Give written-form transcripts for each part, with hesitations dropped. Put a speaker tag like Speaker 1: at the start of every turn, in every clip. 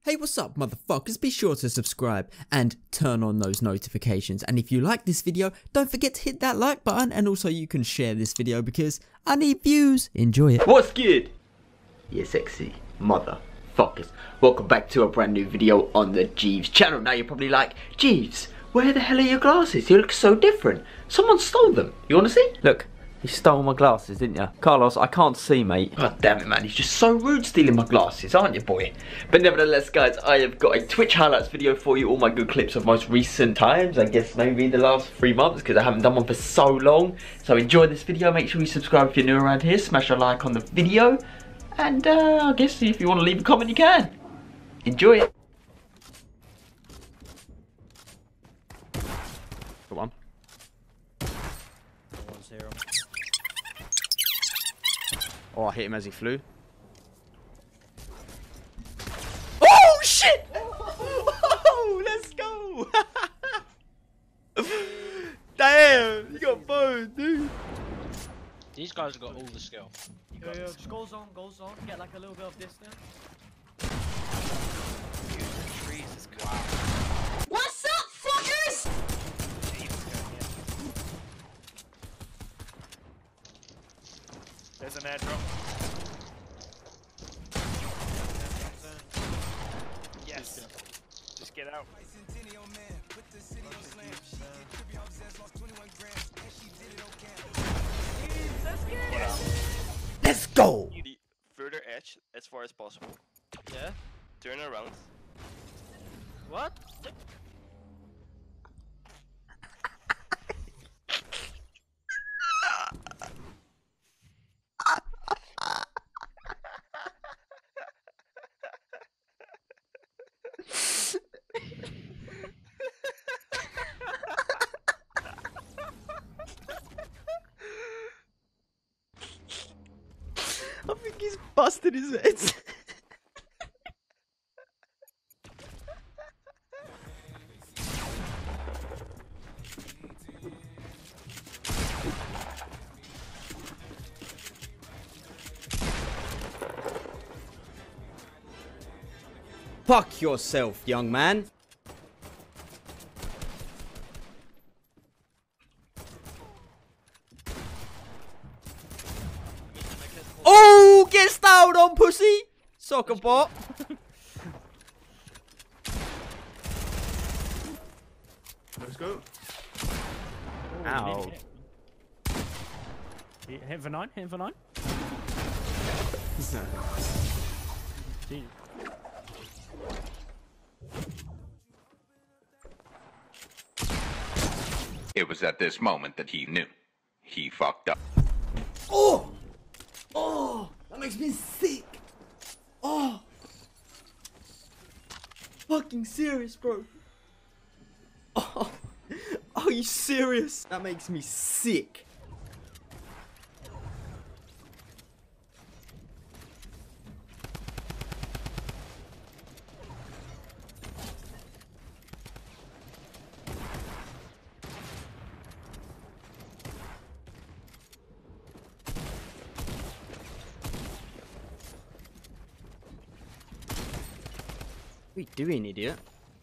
Speaker 1: Hey, what's up, motherfuckers? Be sure to subscribe and turn on those notifications. And if you like this video, don't forget to hit that like button, and also you can share this video because I need views. Enjoy it.
Speaker 2: What's good? You sexy motherfuckers. Welcome back to a brand new video on the Jeeves channel. Now you're probably like, Jeeves, where the hell are your glasses? You look so different. Someone stole them. You wanna see? Look. You stole my glasses, didn't you? Carlos, I can't see, mate. God damn it, man. He's just so rude stealing my glasses, aren't you, boy? But nevertheless, guys, I have got a Twitch highlights video for you. All my good clips of most recent times. I guess maybe the last 3 months, because I haven't done one for so long. So enjoy this video. Make sure you subscribe if you're new around here. Smash a like on the video. And I guess if you want to leave a comment, you can. Enjoy it. Come on. Oh, I hit him as he flew. Oh, shit! Oh, let's go! Damn, you got boned, dude.
Speaker 3: These guys have got all the skill.
Speaker 4: Yo, just goals on, get like a little bit of distance.
Speaker 3: Trees is good. Wow.
Speaker 4: What's up, fuckers?
Speaker 5: There's an airdrop. Yes. Just get out.
Speaker 2: Let's go!
Speaker 5: The further edge as far as possible.
Speaker 4: Yeah?
Speaker 5: Turn around.
Speaker 4: What?
Speaker 2: I think he's busted his head.
Speaker 1: Fuck yourself, young man. Oh, get styled on, pussy! Soccer bot.
Speaker 5: Let's go.
Speaker 2: Ow.
Speaker 4: Hit for 9, hit for 9. Jeez.
Speaker 6: It was at this moment that he knew. He fucked up.
Speaker 1: Oh! Oh! That makes me sick! Oh! Fucking serious, bro. Oh! Are you serious? That makes me sick. What are you doing, idiot?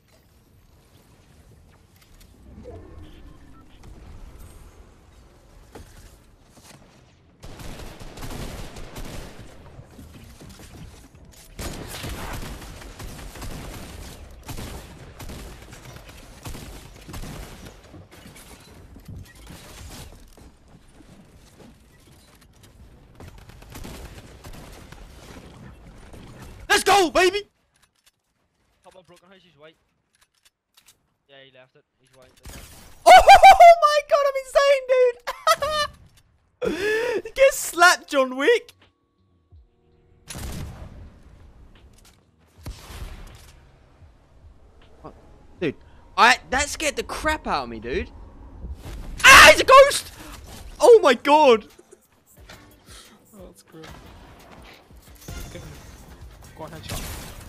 Speaker 1: Let's go, baby!
Speaker 3: Top of broken house, he's white. Yeah, he left it. He's white.
Speaker 1: Oh my god, I'm insane, dude! Get slapped, John Wick! What? Dude, that scared the crap out of me, dude. Ah, it's a ghost! Oh my god!
Speaker 5: Oh, that's great. Go on, headshot.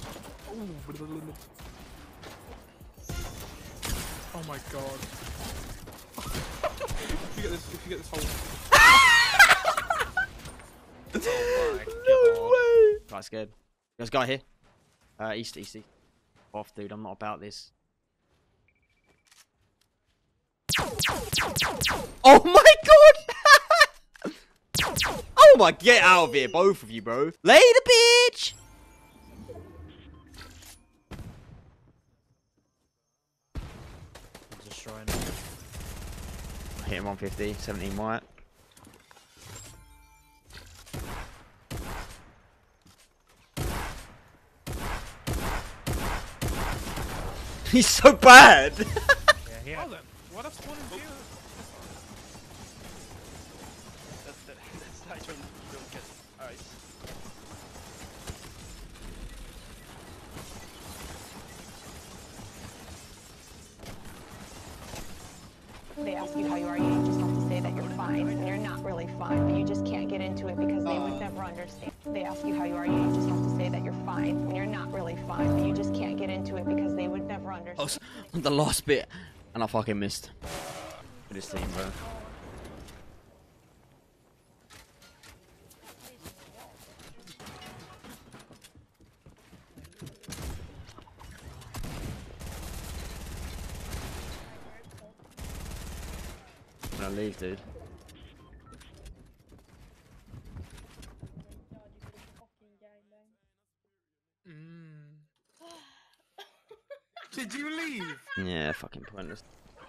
Speaker 5: Oh my god. If you get this hole.
Speaker 1: No way! Quite scared. There's a guy here. East. Off, dude. I'm not about this. Oh my god! Oh my, get out of here, both of you, bro. Later, bitch! Destroying him. Hit him 150, 17 white. He's so bad!
Speaker 5: Oh then, what else one in here?
Speaker 3: That's nice when you don't get ice.
Speaker 7: They ask you how you are, you just have to say that you're fine, and you're not really fine, but you just can't get into it because they would never understand. They ask you how you are, you just have to say that you're fine, and you're not really fine, but you just can't get into it because they would never understand.
Speaker 1: Oh, the last bit, and I fucking missed. For this team, bro. I'm gonna leave, dude.
Speaker 5: Did you leave?
Speaker 1: Yeah, fucking pointless.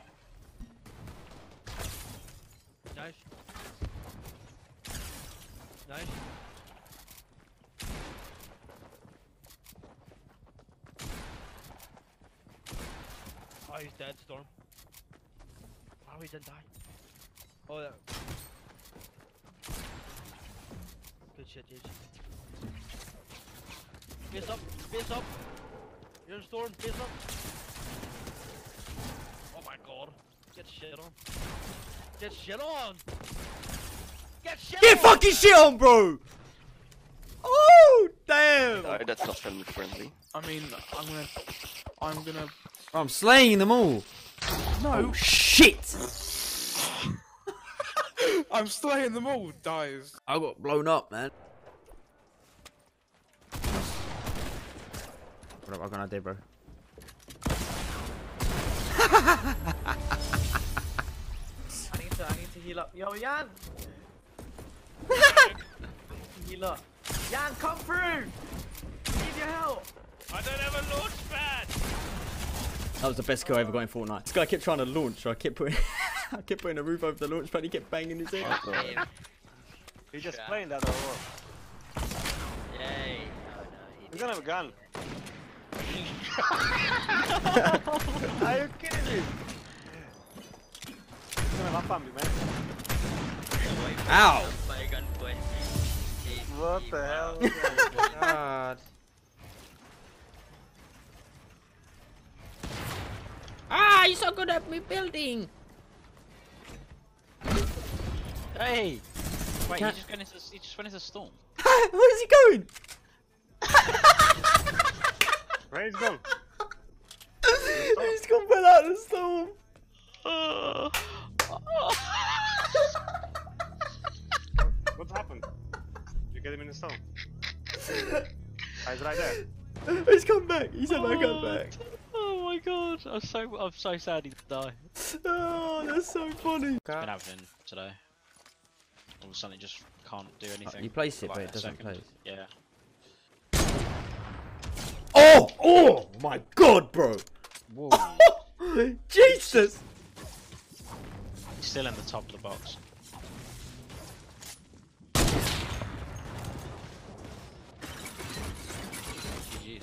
Speaker 3: Nice. Nice. Oh, he's dead, Storm. Oh, he didn't die. Oh, yeah. Good shit, Jason. Face up! Face up! You're in Storm, face up! Oh my god. Get shit on. Get shit on! Get shit
Speaker 1: Get
Speaker 3: on!
Speaker 1: fucking shit on, bro! Oh, damn!
Speaker 8: No, that's not family friendly.
Speaker 5: I mean, I'm gonna.
Speaker 1: I'm slaying them all.
Speaker 5: No,
Speaker 1: Oh, shit!
Speaker 5: I'm slaying them all, dies.
Speaker 1: I got blown up, man. What am I gonna do, bro?
Speaker 4: I need to heal up. Yo, Jan! Heal up. Jan, come through! I need your help!
Speaker 3: I don't have a launch pad!
Speaker 1: That was the best kill I ever got in Fortnite. This guy kept trying to launch, so I kept putting I kept putting a roof over the launch pad, he kept banging his head.
Speaker 9: You just playing that or what?
Speaker 8: Yay.
Speaker 9: He's gonna have a gun. Are you kidding me? He's gonna have family, man.
Speaker 1: Ow!
Speaker 9: What the hell?
Speaker 1: God. Ah, you're so good at me building!
Speaker 10: Hey! Wait,
Speaker 1: Can't-
Speaker 10: he just went into storm.
Speaker 1: Where's he going?
Speaker 9: Where is gone?
Speaker 1: He's gone fell out of the storm.
Speaker 9: What happened? You get him in the storm? He's right there.
Speaker 1: He's come back. He said I come back.
Speaker 10: Oh my god, I'm so sad he died.
Speaker 1: Oh, that's so funny.
Speaker 10: Been happening today. All of a sudden it just can't do anything.
Speaker 1: You place it,
Speaker 10: for
Speaker 1: but
Speaker 10: like
Speaker 1: it
Speaker 10: a
Speaker 1: doesn't
Speaker 10: second.
Speaker 1: place.
Speaker 10: Yeah.
Speaker 1: Oh! Oh my god, bro!
Speaker 10: Whoa.
Speaker 1: Jesus!
Speaker 10: He's still in the top of the box. GG's.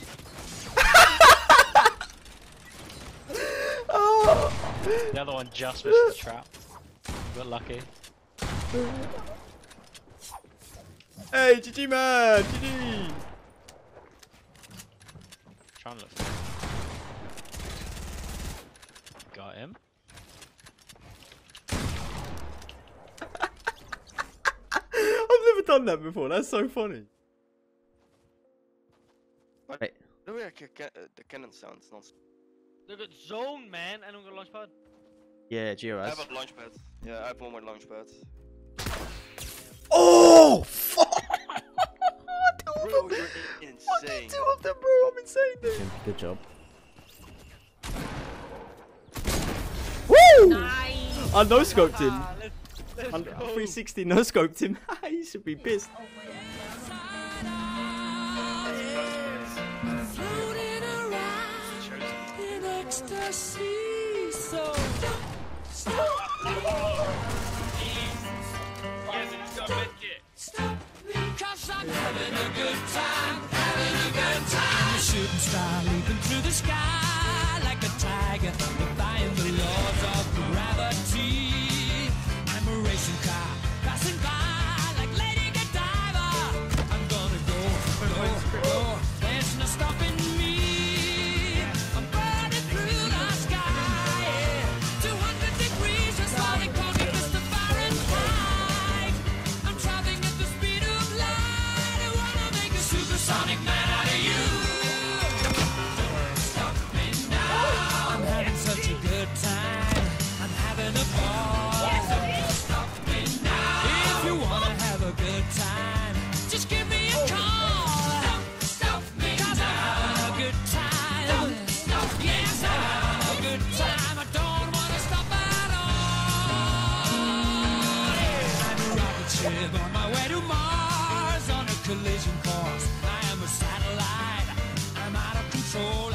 Speaker 1: Oh!
Speaker 10: The other one just missed the trap. Got lucky.
Speaker 1: Hey, GG man! GG!
Speaker 10: Trying to look for him. Got him.
Speaker 1: I've never done that before, that's so funny. Wait.
Speaker 8: The way the cannon sounds nonsense.
Speaker 3: Look at zone, man. I don't got a launch pad.
Speaker 1: Yeah, Gio
Speaker 8: I
Speaker 1: has.
Speaker 8: have a launch pad. Yeah, I have one more launch pad.
Speaker 1: Oh! Fuck!
Speaker 8: Bro, you're insane.
Speaker 1: Two of them, bro! I'm insane, dude. Good job. I no-scoped him.
Speaker 3: Let's
Speaker 1: I
Speaker 3: go.
Speaker 1: 360 no-scoped him. He should be pissed.
Speaker 11: Shooting star leaping through the sky like a tiger, defying the laws of gravity. I'm a racing car passing by like Lady Godiva. I'm gonna go. There's no stopping me. I'm burning through the sky. 200 degrees, just why they call me Mr. Fahrenheit. I'm traveling at the speed of light. I wanna make a supersonic man out of you. Such a good time, I'm having a ball. Stop me now. If you wanna have a good time, just give me a call. Stop me now. I'm having a good time. Yes, I'm having a good time. I don't wanna stop at all. I'm a rocket ship on my way to Mars on a collision course. I am a satellite. I'm out of control.